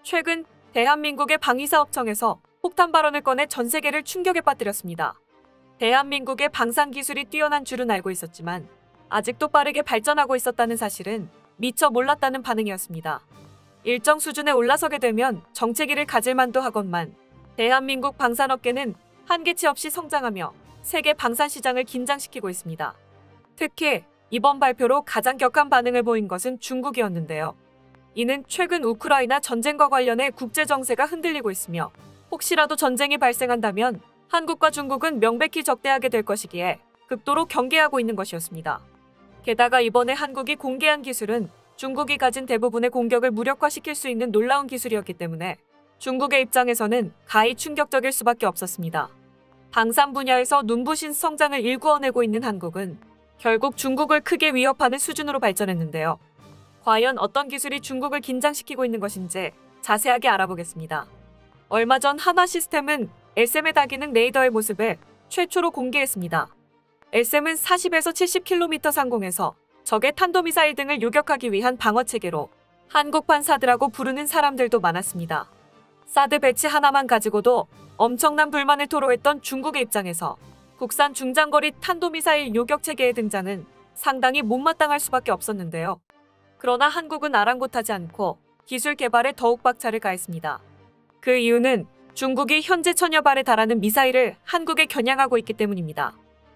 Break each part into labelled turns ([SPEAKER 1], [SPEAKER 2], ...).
[SPEAKER 1] 최근 대한민국의 방위사업청에서 폭탄 발언을 꺼내 전 세계를 충격에 빠뜨렸습니다. 대한민국의 방산 기술이 뛰어난 줄은 알고 있었지만 아직도 빠르게 발전하고 있었다는 사실은 미처 몰랐다는 반응이었습니다. 일정 수준에 올라서게 되면 정체기를 가질 만도 하건만 대한민국 방산업계는 한계치 없이 성장하며 세계 방산 시장을 긴장시키고 있습니다. 특히 이번 발표로 가장 격한 반응을 보인 것은 중국이었는데요. 이는 최근 우크라이나 전쟁과 관련해 국제 정세가 흔들리고 있으며 혹시라도 전쟁이 발생한다면 한국과 중국은 명백히 적대하게 될 것이기에 극도로 경계하고 있는 것이었습니다. 게다가 이번에 한국이 공개한 기술은 중국이 가진 대부분의 공격을 무력화시킬 수 있는 놀라운 기술이었기 때문에 중국의 입장에서는 가히 충격적일 수밖에 없었습니다. 방산 분야에서 눈부신 성장을 일구어내고 있는 한국은 결국 중국을 크게 위협하는 수준으로 발전했는데요. 과연 어떤 기술이 중국을 긴장시키고 있는 것인지 자세하게 알아보겠습니다. 얼마 전 한화시스템은 SM의 다기능 레이더의 모습을 최초로 공개했습니다. SM은 40에서 70km 상공에서 적의 탄도미사일 등을 요격하기 위한 방어체계로 한국판 사드라고 부르는 사람들도 많았습니다. 사드 배치 하나만 가지고도 엄청난 불만을 토로했던 중국의 입장에서 국산 중장거리 탄도미사일 요격체계의 등장은 상당히 못마땅할 수밖에 없었는데요. 그러나 한국은 아랑곳하지 않고 기술 개발에 더욱 박차를 가했습니다. 그 이유는 중국이 현재 1000여 발에 달하는 미사일을 한국에 겨냥하고 있기 때문입니다.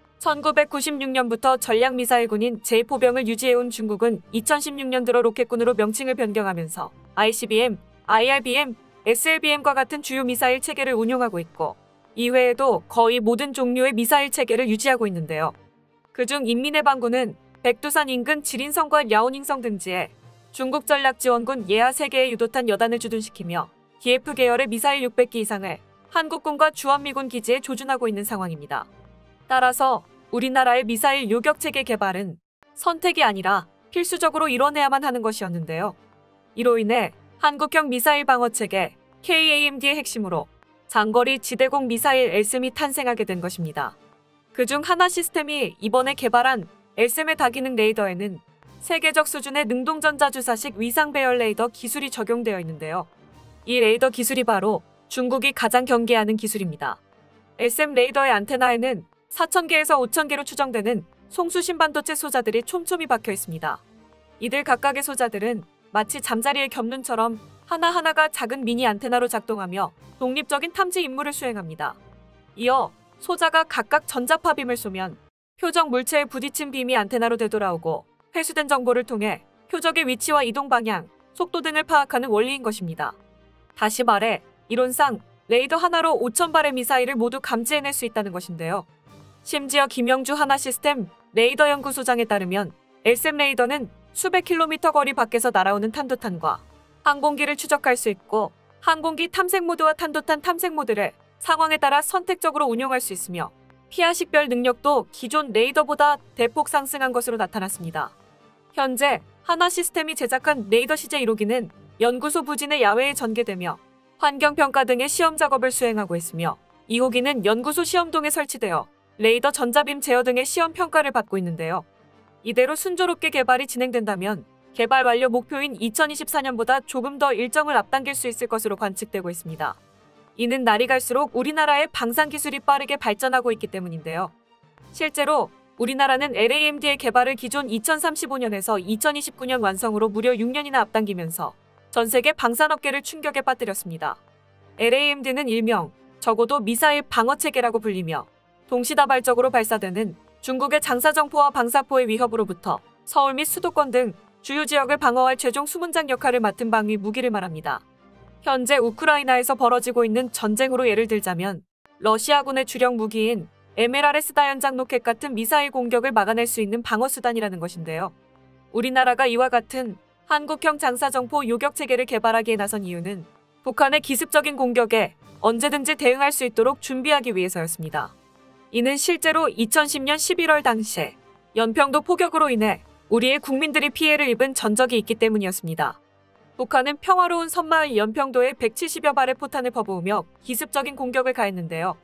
[SPEAKER 1] 1996년부터 전략미사일군인 제4병을 유지해온 중국은 2016년 들어 로켓군으로 명칭을 변경하면서 ICBM, IRBM, SLBM과 같은 주요 미사일 체계를 운용하고 있고 이외에도 거의 모든 종류의 미사일 체계를 유지하고 있는데요. 그중 인민해방군은 백두산 인근 지린성과 랴오닝성 등지에 중국 전략지원군 예하 3개의 유도탄 여단을 주둔시키며 기에프 계열의 미사일 600기 이상을 한국군과 주한미군 기지에 조준하고 있는 상황입니다. 따라서 우리나라의 미사일 요격체계 개발은 선택이 아니라 필수적으로 이뤄내야만 하는 것이었는데요. 이로 인해 한국형 미사일 방어체계 KAMD의 핵심으로 장거리 지대공 미사일 LSM이 탄생하게 된 것입니다. 그중 한화시스템이 이번에 개발한 LSM의 다기능 레이더에는 세계적 수준의 능동전자주사식 위상 배열 레이더 기술이 적용되어 있는데요. 이 레이더 기술이 바로 중국이 가장 경계하는 기술입니다. LSM 레이더의 안테나에는 4000개에서 5000개로 추정되는 송수신 반도체 소자들이 촘촘히 박혀 있습니다. 이들 각각의 소자들은 마치 잠자리의 겹눈처럼 하나하나가 작은 미니 안테나로 작동하며 독립적인 탐지 임무를 수행합니다. 이어 소자가 각각 전자파 빔을 쏘면 표적 물체에 부딪힌 빔이 안테나로 되돌아오고 회수된 정보를 통해 표적의 위치와 이동 방향, 속도 등을 파악하는 원리인 것입니다. 다시 말해 이론상 레이더 하나로 5000발의 미사일을 모두 감지해낼 수 있다는 것인데요. 심지어 김영주 한화시스템 레이더 연구소장에 따르면 LSM 레이더는 수백 킬로미터 거리 밖에서 날아오는 탄도탄과 항공기를 추적할 수 있고 항공기 탐색 모드와 탄도탄 탐색 모드를 상황에 따라 선택적으로 운용할 수 있으며 피하 식별 능력도 기존 레이더보다 대폭 상승한 것으로 나타났습니다. 현재 한화시스템이 제작한 레이더 CJ 1호기는 연구소 부진의 야외에 전개되며 환경평가 등의 시험 작업을 수행하고 있으며 2호기는 연구소 시험동에 설치되어 레이더 전자빔 제어 등의 시험 평가를 받고 있는데요. 이대로 순조롭게 개발이 진행된다면 개발 완료 목표인 2024년보다 조금 더 일정을 앞당길 수 있을 것으로 관측되고 있습니다. 이는 날이 갈수록 우리나라의 방산 기술이 빠르게 발전하고 있기 때문인데요. 실제로 우리나라는 LAMD의 개발을 기존 2035년에서 2029년 완성으로 무려 6년이나 앞당기면서 전 세계 방산업계를 충격에 빠뜨렸습니다. LAMD는 일명 적어도 미사일 방어체계라고 불리며 동시다발적으로 발사되는 중국의 장사정포와 방사포의 위협으로부터 서울 및 수도권 등 주요 지역을 방어할 최종 수문장 역할을 맡은 방위 무기를 말합니다. 현재 우크라이나에서 벌어지고 있는 전쟁으로 예를 들자면 러시아군의 주력 무기인 MLRS 다연장 로켓 같은 미사일 공격을 막아낼 수 있는 방어수단이라는 것인데요. 우리나라가 이와 같은 한국형 장사정포 요격체계를 개발하기에 나선 이유는 북한의 기습적인 공격에 언제든지 대응할 수 있도록 준비하기 위해서였습니다. 이는 실제로 2010년 11월 당시 연평도 포격으로 인해 우리의 국민들이 피해를 입은 전적이 있기 때문이었습니다. 북한은 평화로운 섬마을 연평도에 170여 발의 포탄을 퍼부으며 기습적인 공격을 가했는데요.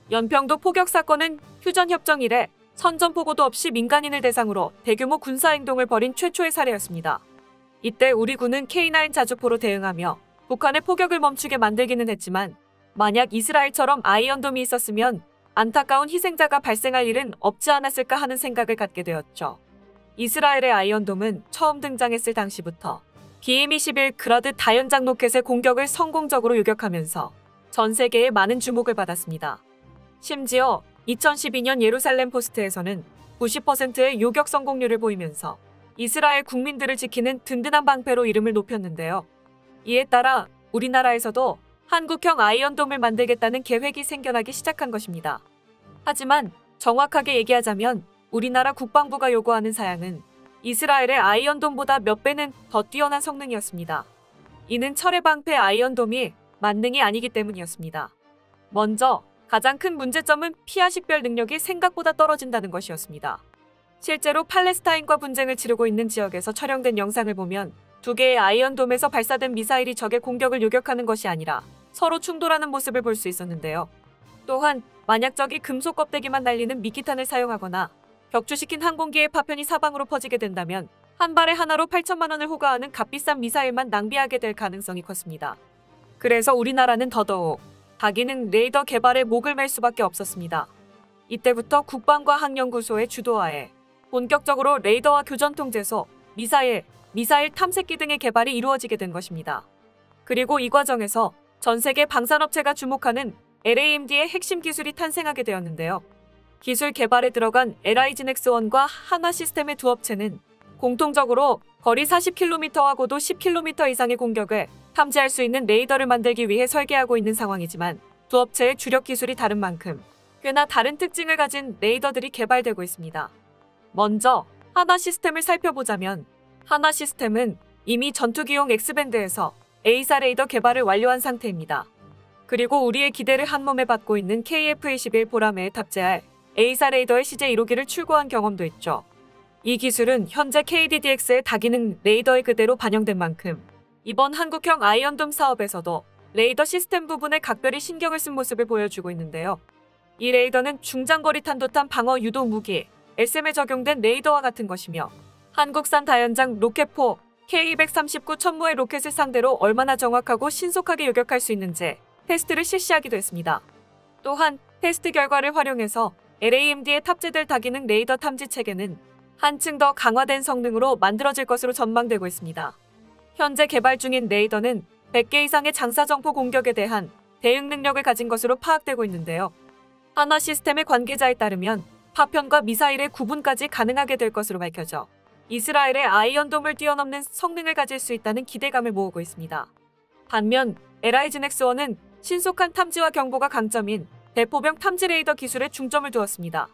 [SPEAKER 1] 연평도 포격 사건은 휴전협정 이래 선전포고도 없이 민간인을 대상으로 대규모 군사행동을 벌인 최초의 사례였습니다. 이때 우리 군은 K9 자주포로 대응하며 북한의 포격을 멈추게 만들기는 했지만 만약 이스라엘처럼 아이언돔이 있었으면 안타까운 희생자가 발생할 일은 없지 않았을까 하는 생각을 갖게 되었죠. 이스라엘의 아이언돔은 처음 등장했을 당시부터 BM-21 그라드 다연장 로켓의 공격을 성공적으로 요격하면서 전 세계의 많은 주목을 받았습니다. 심지어 2012년 예루살렘 포스트에서는 90%의 요격 성공률을 보이면서 이스라엘 국민들을 지키는 든든한 방패로 이름을 높였는데요. 이에 따라 우리나라에서도 한국형 아이언돔을 만들겠다는 계획이 생겨나기 시작한 것입니다. 하지만 정확하게 얘기하자면 우리나라 국방부가 요구하는 사양은 이스라엘의 아이언돔보다 몇 배는 더 뛰어난 성능이었습니다. 이는 철의 방패 아이언돔이 만능이 아니기 때문이었습니다. 먼저 가장 큰 문제점은 피하 식별 능력이 생각보다 떨어진다는 것이었습니다. 실제로 팔레스타인과 분쟁을 치르고 있는 지역에서 촬영된 영상을 보면 두 개의 아이언돔에서 발사된 미사일이 적의 공격을 요격하는 것이 아니라 서로 충돌하는 모습을 볼 수 있었는데요. 또한 만약 적이 금속 껍데기만 날리는 미끼탄을 사용하거나 격추시킨 항공기의 파편이 사방으로 퍼지게 된다면 한 발에 하나로 8천만 원을 호가하는 값비싼 미사일만 낭비하게 될 가능성이 컸습니다. 그래서 우리나라는 더더욱 다기능 레이더 개발에 목을 맬 수밖에 없었습니다. 이때부터 국방과 학연구소의 주도하에 본격적으로 레이더와 교전통제소, 미사일 탐색기 등의 개발이 이루어지게 된 것입니다. 그리고 이 과정에서 전 세계 방산업체가 주목하는 LAMD의 핵심 기술이 탄생하게 되었는데요. 기술 개발에 들어간 LIGNX1과 한화시스템의 두 업체는 공통적으로 거리 40km와 고도 10km 이상의 공격을 탐지할 수 있는 레이더를 만들기 위해 설계하고 있는 상황이지만 두 업체의 주력 기술이 다른 만큼 꽤나 다른 특징을 가진 레이더들이 개발되고 있습니다. 먼저 한화시스템을 살펴보자면 한화시스템은 이미 전투기용 X밴드에서 A사 레이더 개발을 완료한 상태입니다. 그리고 우리의 기대를 한몸에 받고 있는 KF-21 보라매에 탑재할 A사 레이더의 CJ 1호기를 출고한 경험도 있죠. 이 기술은 현재 KDDX의 다기능 레이더에 그대로 반영된 만큼 이번 한국형 아이언돔 사업에서도 레이더 시스템 부분에 각별히 신경을 쓴 모습을 보여주고 있는데요. 이 레이더는 중장거리 탄도탄 방어 유도 무기 SM에 적용된 레이더와 같은 것이며 한국산 다연장 로켓포 K239 천무의 로켓을 상대로 얼마나 정확하고 신속하게 요격할 수 있는지 테스트를 실시하기도 했습니다. 또한 테스트 결과를 활용해서 LAMD에 탑재될 다기능 레이더 탐지 체계는 한층 더 강화된 성능으로 만들어질 것으로 전망되고 있습니다. 현재 개발 중인 레이더는 100개 이상의 장사정포 공격에 대한 대응 능력을 가진 것으로 파악되고 있는데요. 한화시스템의 관계자에 따르면 파편과 미사일의 구분까지 가능하게 될 것으로 밝혀져 이스라엘의 아이언돔을 뛰어넘는 성능을 가질 수 있다는 기대감을 모으고 있습니다. 반면 LIGNX1은 신속한 탐지와 경보가 강점인 대포병 탐지 레이더 기술에 중점을 두었습니다.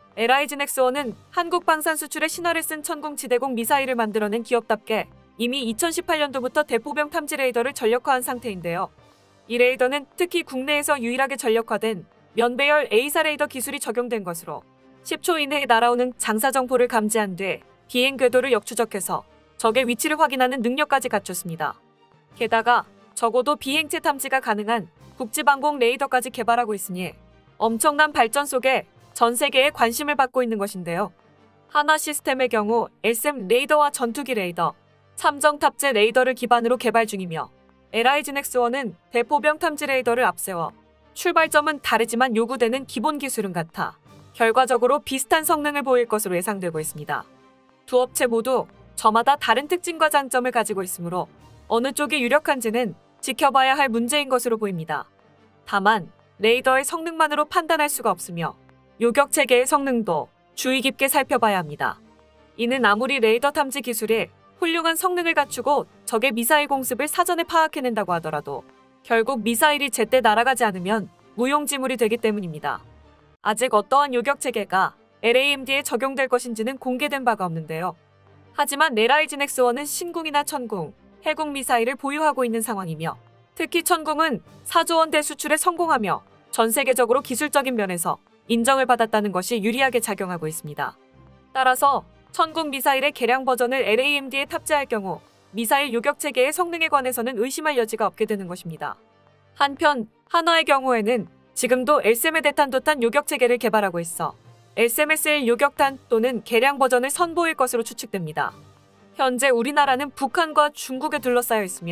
[SPEAKER 1] LIGNX1은 한국 방산 수출의 신화를 쓴 천궁지대공 미사일을 만들어낸 기업답게 이미 2018년도부터 대포병 탐지 레이더를 전력화한 상태인데요. 이 레이더는 특히 국내에서 유일하게 전력화된 면배열 A사 레이더 기술이 적용된 것으로 10초 이내에 날아오는 장사정포를 감지한 뒤 비행 궤도를 역추적해서 적의 위치를 확인하는 능력까지 갖췄습니다. 게다가 적어도 비행체 탐지가 가능한 국지방공 레이더까지 개발하고 있으니 엄청난 발전 속에 전 세계에 관심을 받고 있는 것인데요. 한화시스템의 경우 SM 레이더와 전투기 레이더, 참정 탑재 레이더를 기반으로 개발 중이며 LIGNX1은 대포병 탐지 레이더를 앞세워 출발점은 다르지만 요구되는 기본 기술은 같아 결과적으로 비슷한 성능을 보일 것으로 예상되고 있습니다. 두 업체 모두 저마다 다른 특징과 장점을 가지고 있으므로 어느 쪽이 유력한지는 지켜봐야 할 문제인 것으로 보입니다. 다만 레이더의 성능만으로 판단할 수가 없으며 요격 체계의 성능도 주의 깊게 살펴봐야 합니다. 이는 아무리 레이더 탐지 기술이 훌륭한 성능을 갖추고 적의 미사일 공습을 사전에 파악해낸다고 하더라도 결국 미사일이 제때 날아가지 않으면 무용지물이 되기 때문입니다. 아직 어떠한 요격 체계가 LAMD에 적용될 것인지는 공개된 바가 없는데요. 하지만 LIGNX1은 신궁이나 천궁, 해궁 미사일을 보유하고 있는 상황이며 특히 천궁은 4조 원대 수출에 성공하며 전 세계적으로 기술적인 면에서 인정을 받았다는 것이 유리하게 작용하고 있습니다. 따라서 천궁 미사일의 개량 버전을 LAMD에 탑재할 경우 미사일 요격 체계의 성능에 관해서는 의심할 여지가 없게 되는 것입니다. 한편 한화의 경우에는 지금도 LSM의 대탄도탄 요격 체계를 개발하고 있어 LSMSL 요격탄 또는 개량 버전을 선보일 것으로 추측됩니다. 현재 우리나라는 북한과 중국에 둘러싸여 있으며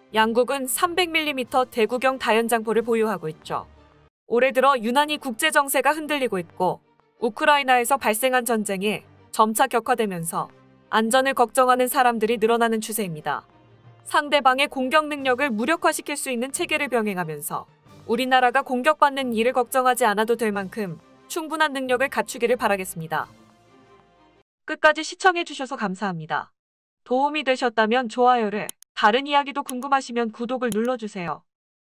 [SPEAKER 1] 양국은 300mm 대구경 다연장포를 보유하고 있죠. 올해 들어 유난히 국제 정세가 흔들리고 있고 우크라이나에서 발생한 전쟁이 점차 격화되면서 안전을 걱정하는 사람들이 늘어나는 추세입니다. 상대방의 공격 능력을 무력화시킬 수 있는 체계를 병행하면서 우리나라가 공격받는 일을 걱정하지 않아도 될 만큼 충분한 능력을 갖추기를 바라겠습니다. 끝까지 시청해주셔서 감사합니다. 도움이 되셨다면 좋아요를, 다른 이야기도 궁금하시면 구독을 눌러주세요.